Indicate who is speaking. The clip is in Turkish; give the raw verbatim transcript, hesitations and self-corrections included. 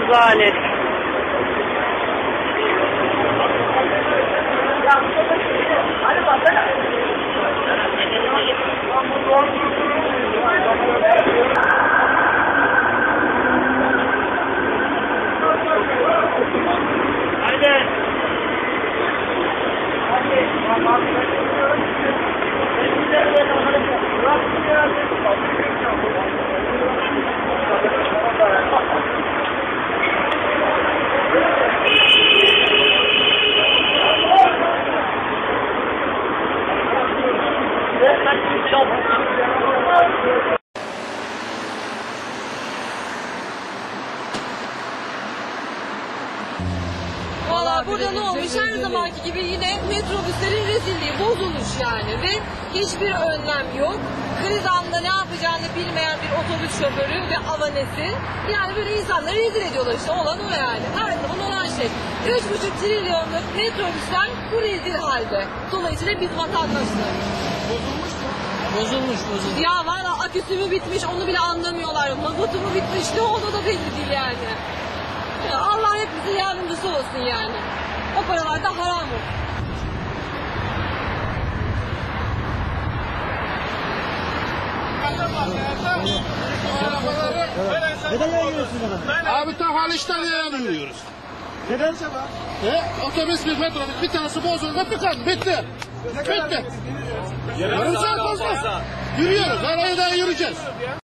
Speaker 1: Rezalet.
Speaker 2: Hadi baksana.
Speaker 3: Valla burada ne olmuş? Her zamanki gibi yine metrobüslerin rezilliği bozulmuş yani ve hiçbir önlem yok. Kriz anında ne yapacağını bilmeyen bir otobüs şoförü ve avanesi yani böyle insanları rezil ediyorlar işte, olan o yani. Her zaman olan şey. Üç buçuk trilyonluk metrobüsler bu rezil halde. Dolayısıyla biz vatandaşlar.
Speaker 4: Bozulmuş mu? Bozulmuş, bozulmuş.
Speaker 3: Ya valla aküsü mü bitmiş onu bile anlamıyorlar. Mazotu mu bitmiş ne oldu da belli değil yani. Ya Allah hepimizin yardımcısı olsun yani. O paralar da haram olsun.
Speaker 5: Neden yayıyorsunuz efendim?
Speaker 4: Abi tam Haliç'ten yayınlıyoruz.
Speaker 5: Neden sabah?
Speaker 4: E, otobüs bir metrobüs bir tanesi bozuldu tıkandı bitti. Bitti. Yarım saat olmaz. Yürüyoruz. Arayı daha yürüyeceğiz.